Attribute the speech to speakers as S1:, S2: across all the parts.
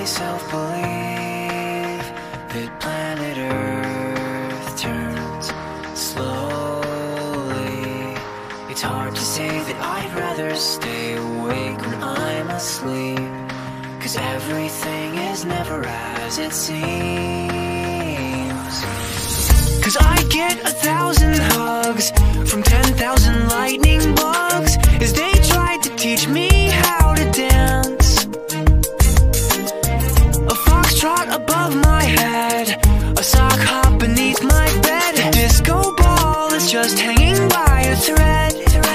S1: myself believe that planet Earth turns slowly. It's hard to say that I'd rather stay awake when I'm asleep, 'cause everything is never as it seems. 'Cause I get 1,000 hugs from 10,000 lightning bugs as they tried to teach me how to dance. A foxtrot above my head, a sock hop beneath my bed, a disco ball is just hanging by a thread.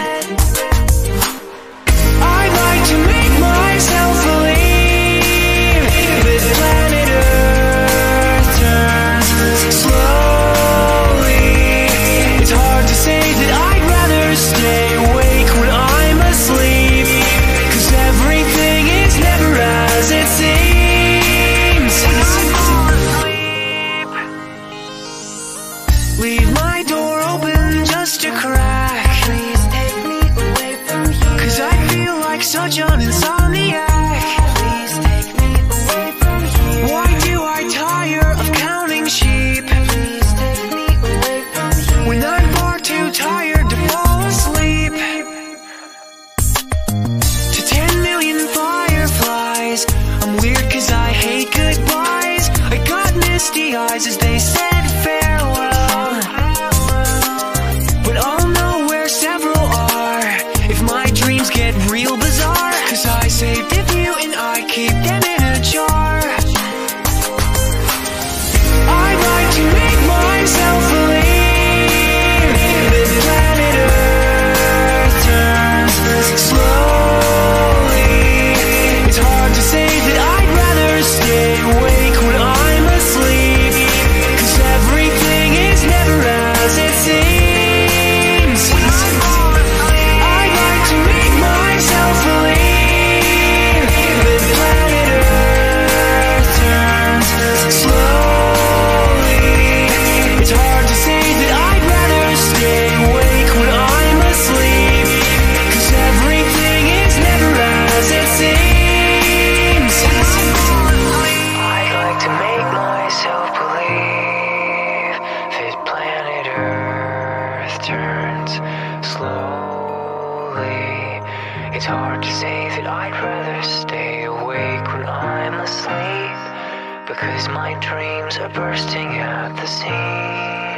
S1: I like to make myself believe that planet Earth turns slowly. It's hard to say that I'd rather stay awake when I'm asleep, 'cause everything is never as it seems. Leave my door open just a crack. Please take me away from here, 'cause I feel like such an insomniac. Please take me away from here. Why do I tire of counting sheep? Please take me away from here, when I'm far too tired to fall asleep. To 10 million fireflies, I'm weird 'cause I hate goodbyes. I got misty eyes as they said farewell, but I'll know where several are if my dreams get real bizarre, 'cause I saved a few and I keep them in a jar. I like to make myself believe that planet Earth turns slowly. It's hard to say that I'd rather stay awake when I'm asleep, 'cause everything is never as it seems. I like to make myself believe that planet Earth turns slowly. It's hard to say that I'd rather stay awake when I'm asleep, 'cause everything is never as it seems. I'd like to make myself believe that planet Earth turns slowly. It's hard to say that I'd rather stay awake when I'm asleep, because my dreams are bursting at the seams.